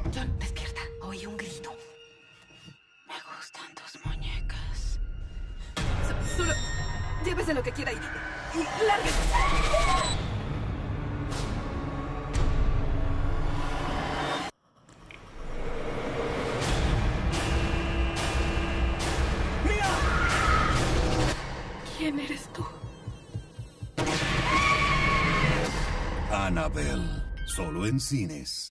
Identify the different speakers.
Speaker 1: John, despierta. Oí un grito.
Speaker 2: Me gustan tus muñecas.
Speaker 1: Solo llévese lo que quiera y lárguese. ¿Quién eres tú?
Speaker 3: Annabelle, solo en cines.